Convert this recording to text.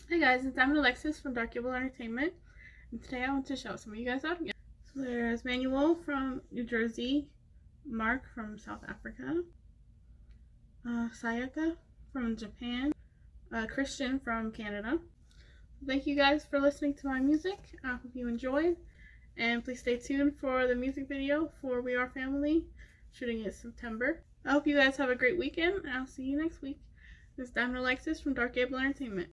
Hey guys, it's Diamond Alexis from Dark Gable Entertainment, and today I want to show some of you guys out again. So there's Manuel from New Jersey, Mark from South Africa, Sayaka from Japan, Christian from Canada. Thank you guys for listening to my music. I hope you enjoyed, and please stay tuned for the music video for We Are Family, shooting in September. I hope you guys have a great weekend, and I'll see you next week. This is Diamond Alexis from Dark Gable Entertainment.